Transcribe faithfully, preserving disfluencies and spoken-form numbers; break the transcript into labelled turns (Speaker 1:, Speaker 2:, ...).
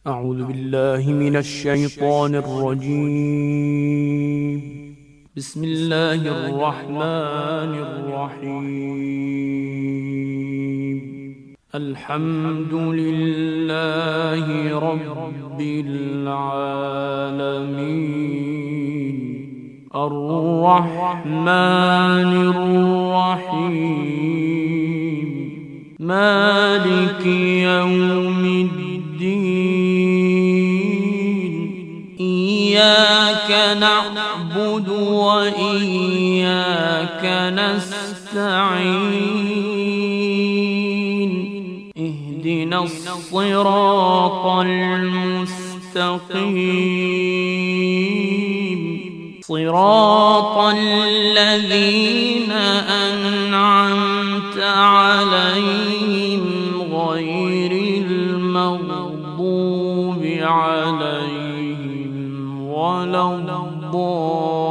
Speaker 1: أعوذ بالله من الشيطان الرجيم. بسم الله الرحمن الرحيم. الحمد لله رب العالمين، الرحمن الرحيم، مالك يوم الدين. إياك نعبد وإياك نستعين. اهدنا الصراط المستقيم، صراط الذين أنعمت عليهم غير المغضوب عليهم ولا الضالين.